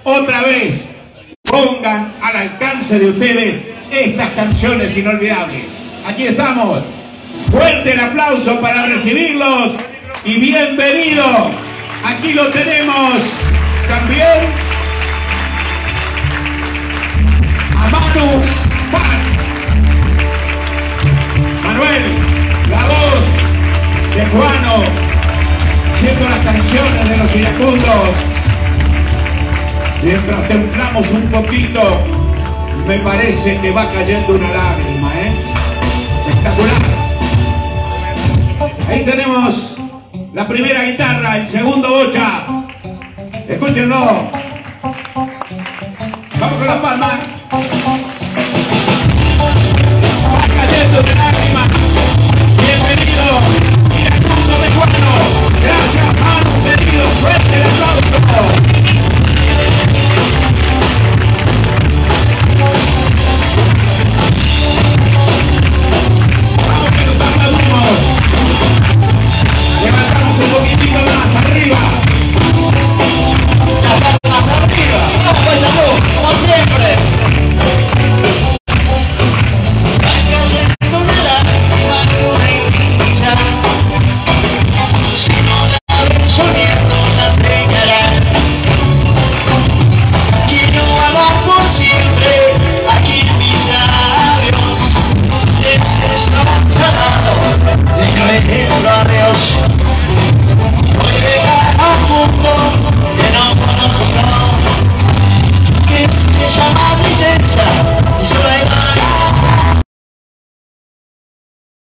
otra vez pongan al alcance de ustedes estas canciones inolvidables. Aquí estamos. Fuerte el aplauso para recibirlos y bienvenido. Aquí lo tenemos también a Manu Paz. Manuel, la voz de Juano, haciendo las canciones de los iracundos. Mientras templamos un poquito, me parece que va cayendo una lágrima, espectacular. Ahí tenemos la primera guitarra, el segundo bocha. Escúchenlo. Vamos con la palma.